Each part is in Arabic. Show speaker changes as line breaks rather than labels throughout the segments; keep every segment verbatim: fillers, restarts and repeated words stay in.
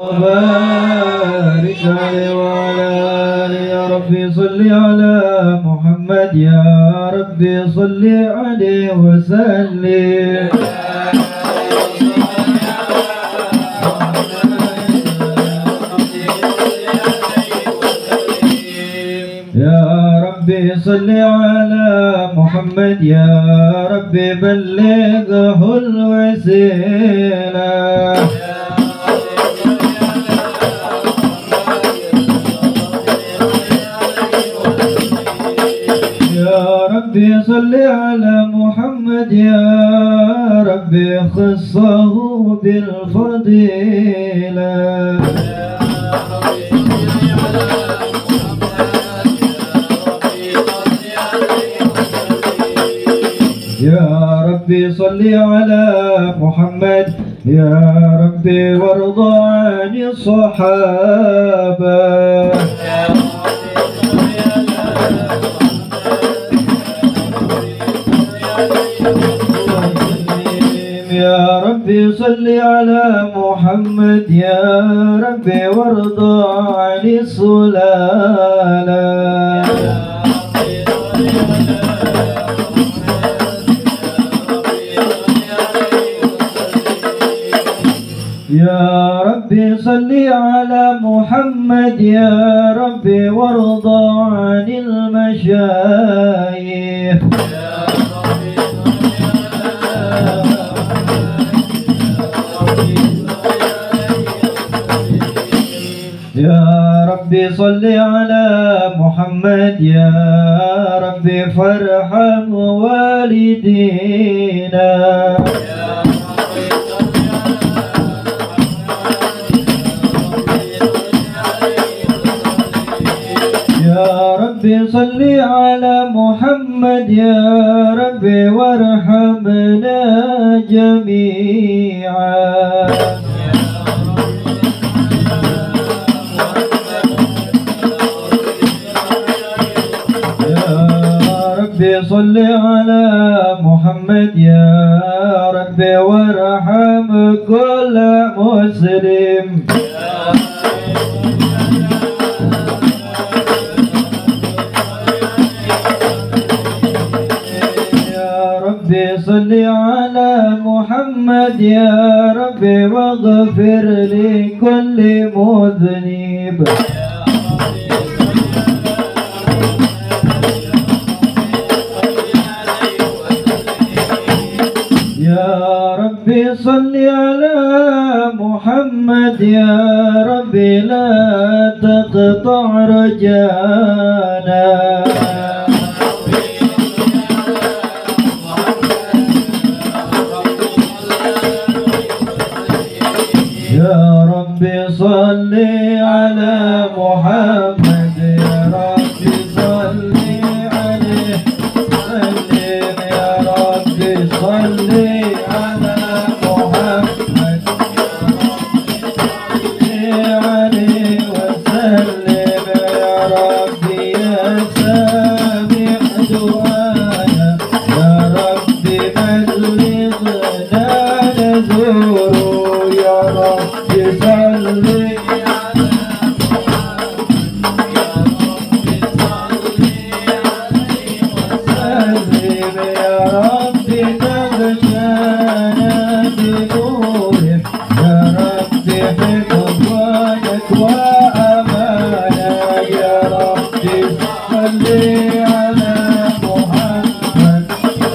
وبارك عليه وعلى آله يا ربي صل على محمد يا ربي صل عليه وسلم يا ربي صل على محمد يا ربي بلغه الوسيلة يا ربي صل على محمد يا ربي خصه بالفضيلة يا ربي صل على محمد يا ربي وارضى عن الصحابة يا ربي صل على محمد يا ربي وارضى عن السلالة يا ربي صل على محمد يا ربي وارضى عن المشايخ يا ربي صل على محمد يا ربي فارحم والدينا يا ربي صل على محمد يا ربي وارحمنا جميعا يا ربي صل على محمد يا ربي وارحم كل مسلم صل على محمد يا ربي واغفر لكل مذنب يا ربي صل على محمد يا ربي لا تقطع رجانا يا ربي صل على محمد يا ربي صل عليه وسلم يا ربي صل على محمد عليه وسلم يا ربي يا سامع دعانا يا ربي بلغنا نزوره يا ربي صل على محمد يا ربي تغشانا بنوره يا ربي حفظك وأمانا يا ربي صل على محمد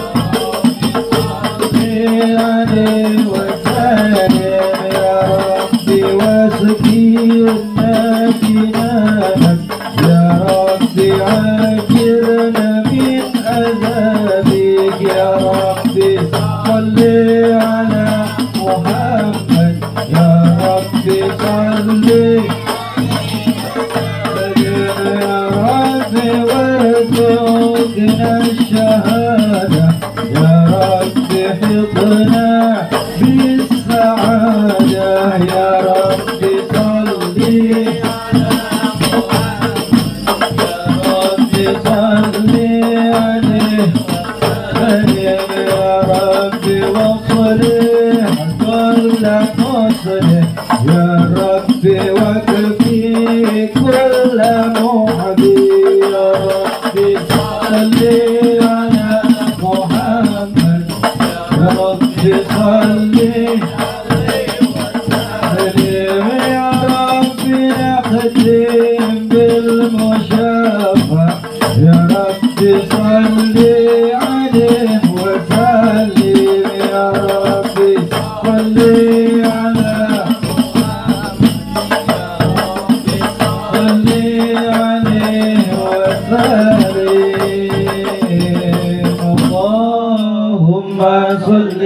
عليه وسلم يا ربي واسقينا جنانك يا ربي عاجرنا من عذابك يا ربي صل على محمد يا ربي صل يا ربي وارزقنا الشهادة يا ربي حطنا بالسعادة يا ربي صل على محمد يا ربي صل عليه يا ربي وصلح كل مصلح يا ربي ربي واكفي كل معدي يا ربي صل على محمد يا ربي صل يا ربي نختم بالمشافى يا ربي صل عليه وسلم يا ربي صل على صل عليه وسلم اللهم صل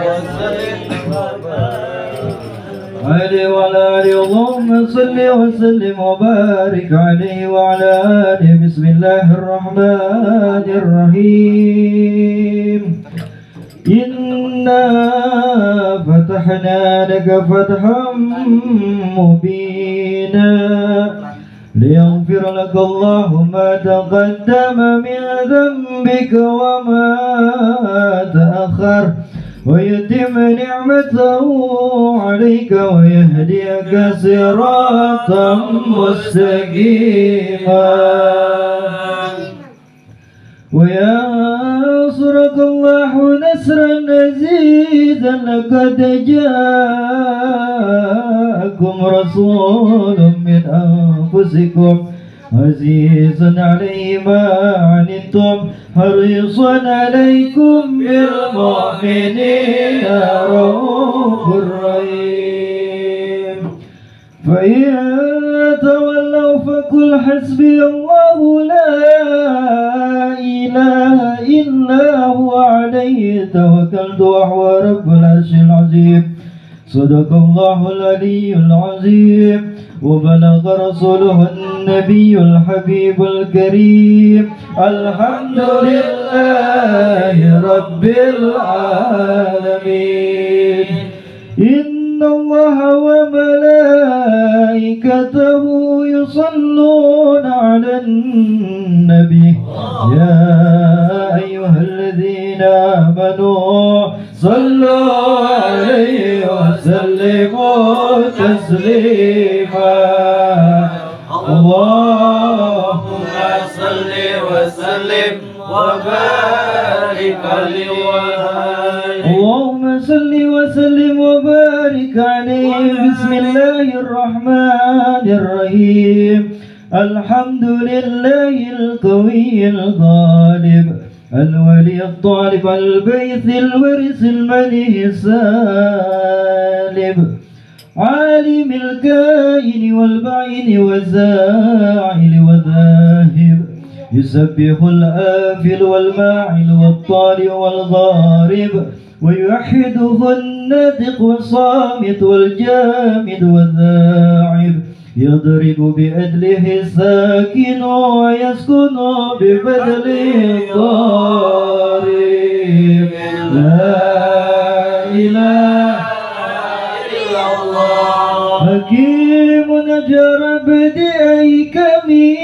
عليه وعلى آله اللهم صل وسلم وبارك عليه وعلى آله بسم الله الرحمن الرحيم إنا فتحنا لك فتحا مبينا ليغفر لك الله ما تقدم من ذنبك وما تأخر ويتم نعمته عليك ويهديك صراطا مستقيما وينصرك الله نصرا عزيزا لقد جاءكم رسول من أنفسكم عزيز عليه ما عنتم حريص عليكم بالمؤمنين رؤوف رحيم فإن تولوا فقل حسبي الله لا إله إلا هو عليه توكلت وهو رب العرش العظيم صدق الله العلي العظيم وبلغ رسوله النبي الحبيب الكريم الحمد لله رب العالمين إن الله وملائكته يصلون على النبي يا أيها الذين آمنوا صلوا عليه وسلموا تسليما اللهم صل وسلم وبارك عليه اللهم صل وسلم وبارك عليه بسم الله الرحمن الرحيم الحمد لله القوي الغالب الولي الطالب البيث الورث المليه السالب عالم الكائن والبعين والزاعل والذاهب يسبح الآفل والماعل والطالع والغارب ويوحده الناطق والصامت والجامد والذاعب يضرب بأدله الساكن ويسكن ببدله الضارب لا إله إلا الله حكيم نجر بديكمي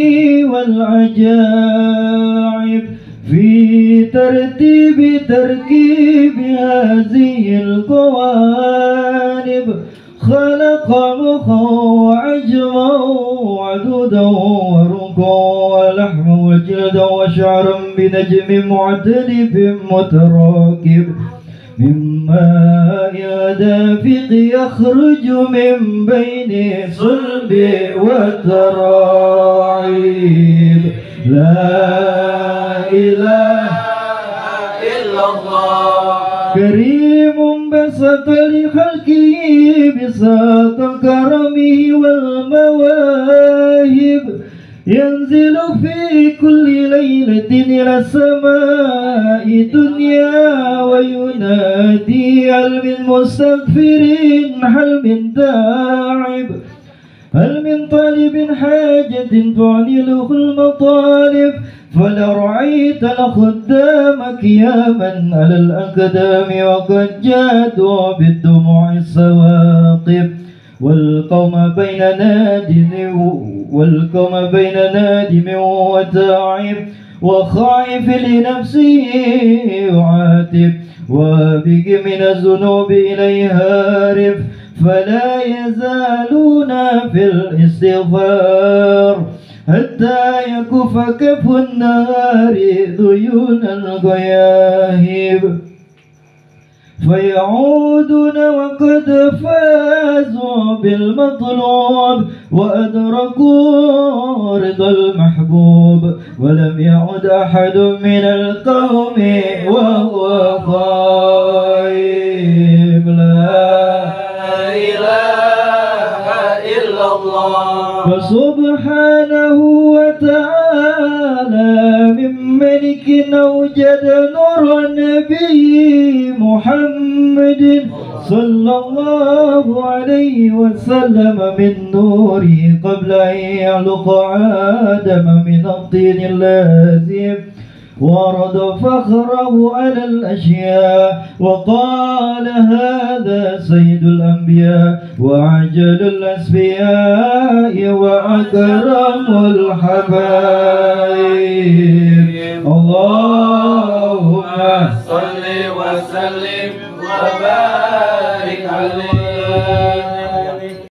والعجائب في ترتيب تركيب هذه القوالب خلق مخا وعجما وعدودا ورنقا ولحما وجلدا وشعرا بنجم معتلف متراكب من ماء دافق يخرج من بين صلب وتراعيب لا إله إلا الله كريم بسط لخلقه بساط كرمه والمواهب ينزل في كل ليلة إلى السماء دنيا وينادي هل من مستغفر هل من داعب هل من طالب حاجة تعنله المطالب فلرعيت الخدام قياما على الأقدام وقد جادوا بالدموع السواقب والقوم بين نادم والقوم بين نادم وتاعب وخائف لنفسه يعاتب وابق من الذنوب إليه هارب فلا يزالون في الاستغفار حتى يكف كف النار ذيول الغياهب فيعودون وقد فازوا بالمطلوب وأدركوا رضا المحبوب ولم يعد أحد من القوم وهو غائب. لا إله إلا الله. فسبحانه وتعالى من ملك أوجد نور النبي محمد صلى الله عليه وسلم من نوره قبل أن يعلق آدم من الطين اللازم ورد فخره على الأشياء وقال هذا سيد الأنبياء وعجل الأسفياء وأكرم الحبايب. اللهم صل وسلم وبارك عليه.